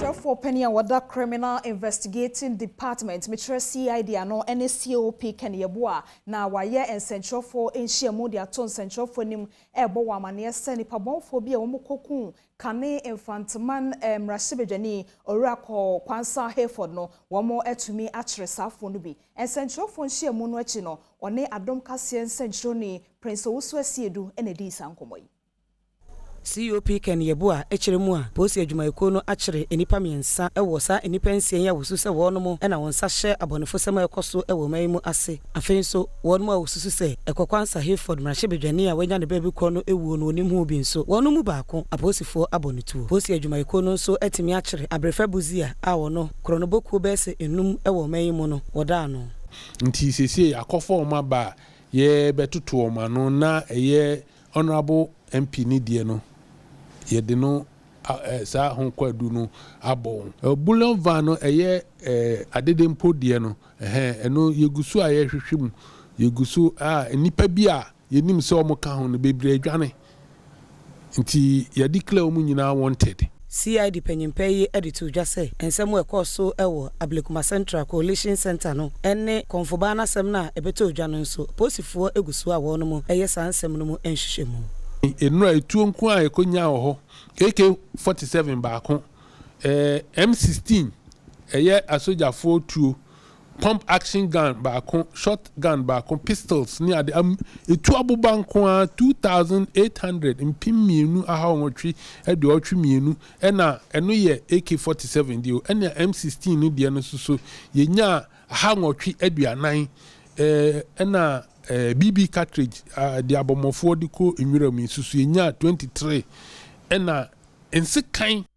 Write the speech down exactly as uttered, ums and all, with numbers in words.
For Penny Wada Criminal Investigating Department, Mitre C I D ano N C O P Kenyabua na waye and Central for Asia Modia Ton Central for Nim Ebo Wamania Seni Pabon Phobia Omukoku Kane Mfantsiman Mrashibejani Orako Kwansa Hayford no wamo etumi atre safo no bi and Central for Asia Monu achi no one Adom Kasien Central ni Prince Owusu Asiedu ene di sankomoyi. C O P Kenyabua echiremu a posi adwumayeko no achire enipa miensa ewo sa enipa nsien ya wosu se wono mo na wonsa hye abonefo sema ekoso ewo mayimu ase afei so wono mo wosu se ekokwansa Hayford Mrashibejani a wanya ne baby ko no ewu no onim hu bi nso wono mu baako aposifo abonetuo posi adwumayeko no so etimi achire abrefa buzia a wono kronoboku bese enum ewo mayimu no woda no nti sese akofo ma ba ye betutu ma no na eye honorable M P ni die no yede no sa honkwadu no abon bullion van no eye adedempo die no eh eno yegusu aye hwehwem yegusu a nipa bi a yenim se omo ka ho no bebre adwane nti ye declare omu nyina wanted. C I D penyimpe yi editor dwa se ensem we koso ewo Ablekuma Central Coalition Center no enne konfoba na sem na ebeto dwa no nso posifo egusu a wono mu eye sansem no mu enhwehwemu enu etu nko a ekonya ho A K forty-seven baako eh M sixteen eye asojafo tuo pump action gun baako shotgun baako pistols ni ade etu aboba nko a two thousand eight hundred mpimienu aha onwotwe ede otwe mienu ena eno ye A K forty-seven dio ena M sixteen ni de no soso yenya aha onwotwe aduanan eh ena Uh, B B cartridge uh, the abomofo diko enwura mi susu enya twenty-three ena ensekan